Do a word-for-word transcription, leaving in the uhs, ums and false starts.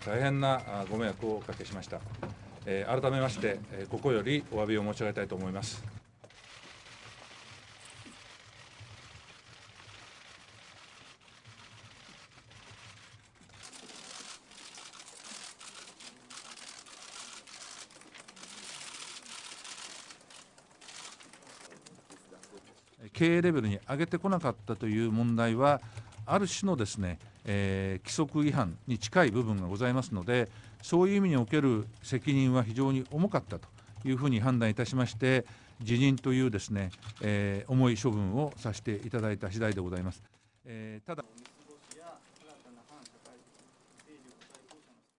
大変なご迷惑をおかけしました。改めまして心よりお詫びを申し上げたいと思います。経営レベルに上げてこなかったという問題は、ある種のですね、えー、規則違反に近い部分がございますので、そういう意味における責任は非常に重かったというふうに判断いたしまして、辞任というですね、えー、重い処分をさせていただいた次第でございます。えー、ただ